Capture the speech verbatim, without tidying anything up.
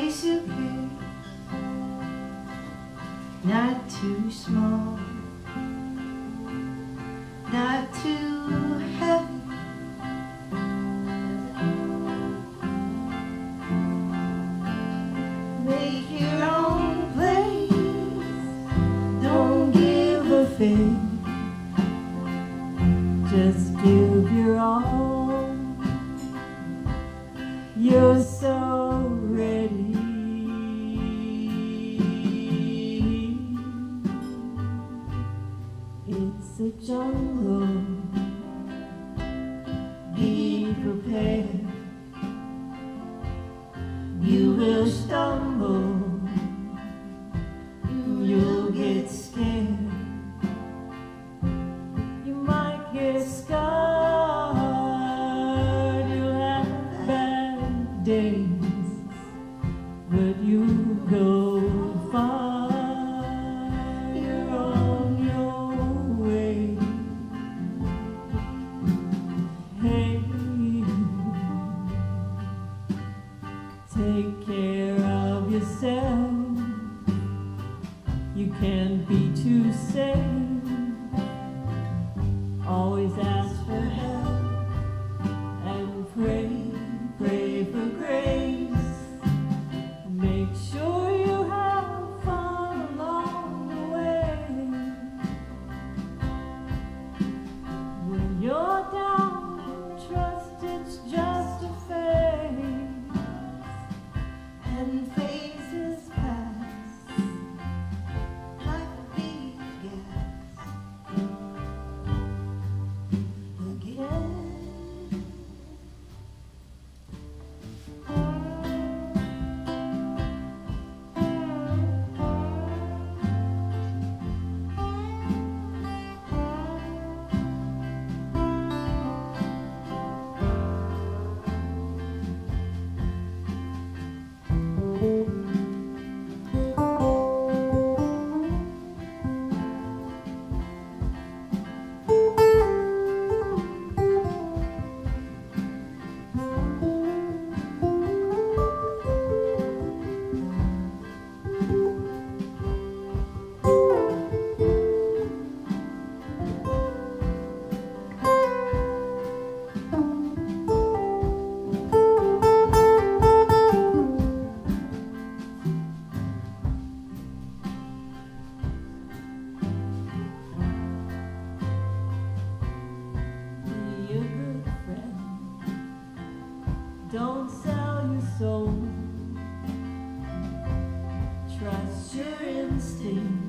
suitcase, not too small, not too heavy. Make your own place, don't give a fake, just give your all. You're so ready. It's a jungle, be prepared. You will stumble, you'll get scared, you might get scarred, you'll have bad days, but you go far. You're on your way. Hey, take care of yourself. You can't be too safe. Always ask for help and pray, pray for grace. Make sure you have fun along the way. When you're down, trust it's just a phase, and phases pass like a big gas. Again. Don't sell your soul. Trust your instinct.